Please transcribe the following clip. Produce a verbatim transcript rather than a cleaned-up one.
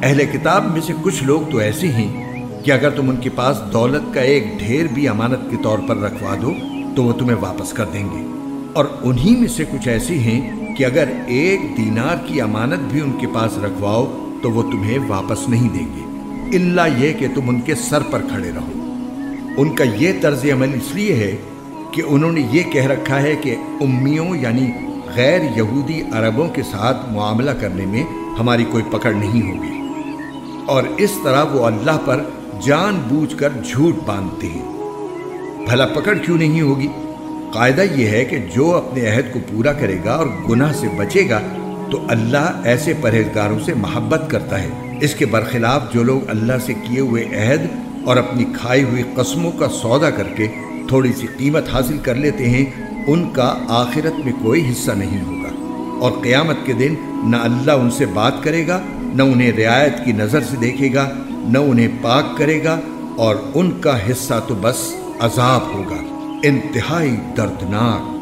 اہل کتاب میں سے کچھ لوگ تو ایسے ہیں کہ اگر تم ان کے پاس دولت کا ایک ڈھیر بھی امانت کے طور پر رکھوا دو تو وہ تمہیں واپس کر دیں گے، اور انہی میں سے کچھ ایسے ہیں کہ اگر ایک دینار کی امانت بھی ان کے پاس رکھواؤ تو وہ تمہیں واپس نہیں دیں گے، الا یہ کہ تم ان کے سر پر کھڑے رہو۔ ان کا یہ طرز عمل اس لیے ہے کہ انہوں نے یہ کہہ رکھا ہے کہ امیوں یعنی غیر یہودی عربوں کے ساتھ معاملہ کرنے میں ہماری کوئی پکڑ نہیں ہوگی، اور اس طرح وہ اللہ پر جان بوجھ کر جھوٹ باندھتے ہیں۔ بھلا پکڑ کیوں نہیں ہوگی؟ قاعدہ یہ ہے کہ جو اپنے عہد کو پورا کرے گا اور گناہ سے بچے گا تو اللہ ایسے پرہیزگاروں سے محبت کرتا ہے۔ اس کے برخلاف جو لوگ اللہ سے کیے ہوئے عہد اور اپنی کھائی ہوئی قسموں کا سودا کر کے تھوڑی سی قیمت حاصل کر لیتے ہیں، ان کا آخرت میں کوئی حصہ نہیں ہوگا، اور قیامت کے دن نہ اللہ ان سے بات کرے گا، نہ انہیں رعایت کی نظر سے دیکھے گا، نہ انہیں پاک کرے گا، اور ان کا حصہ تو بس عذاب ہوگا، انتہائی دردناک۔